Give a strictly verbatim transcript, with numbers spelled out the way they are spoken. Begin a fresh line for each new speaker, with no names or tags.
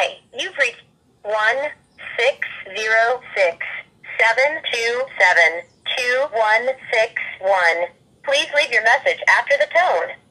Hi, you've reached one six zero six seven two seven two one six one. Please leave your message after the tone.